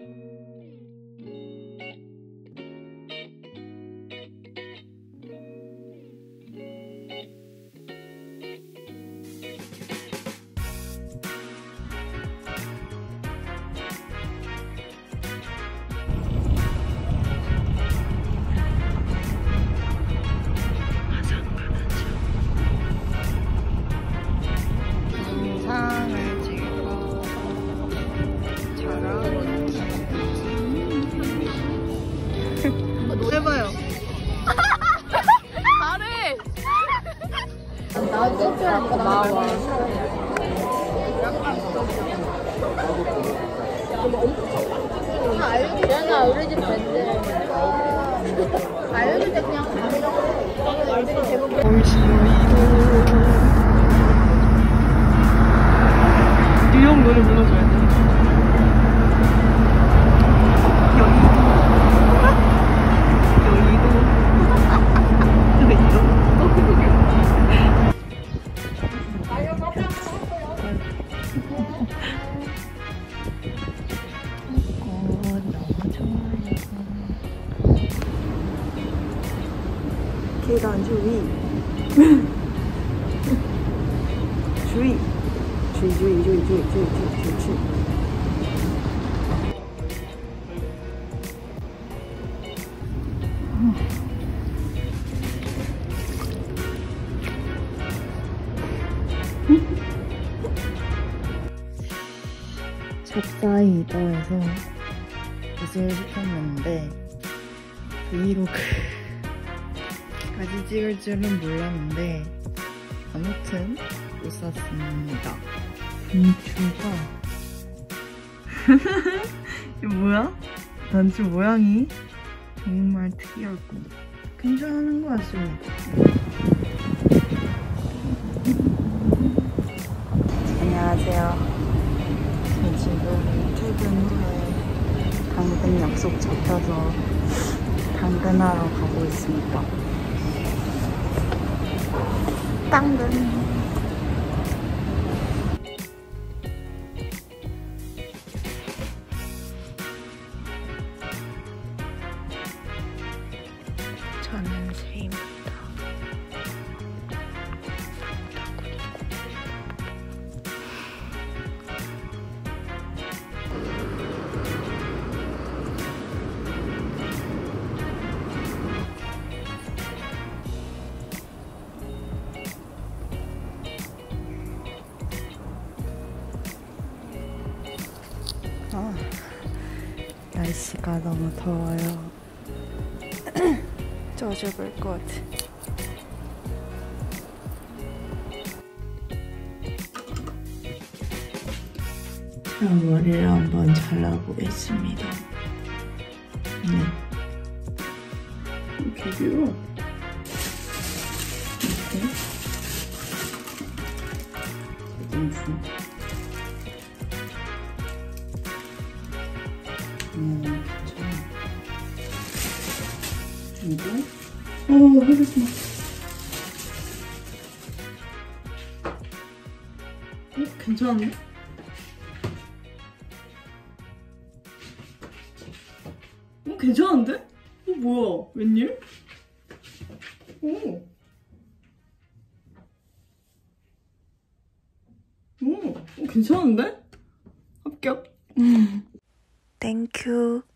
해봐요. 잘해. 나와. 얘가 우리 집 밴드라니까. 알려줄 때 그냥 애들이 대부분 유형 노래 불러줘야 돼. 계단 주의. 주의. 주의. 찹싸이 이더에서 옷을 시켰는데 브이로그까지 찍을 줄은 몰랐는데 아무튼 못 샀습니다. 단추가 이게 뭐야? 단추 모양이 정말 특이하고 괜찮은 것 같습니다. 안녕하세요. 지금 퇴근 후에 당근 약속 잡혀서 당근하러 가고 있습니다. 당근. 저는 세입니다. 날씨가 너무 더워요. 쪄죽을 것 같아. 자, 머리를 한번 잘라보겠습니다. 네. 이렇게 길어. 이렇게. 괜찮아. 이거 하겠어. 괜찮은데? 괜찮은데? 뭐야? 웬일? 괜찮은데? 합격. 땡큐.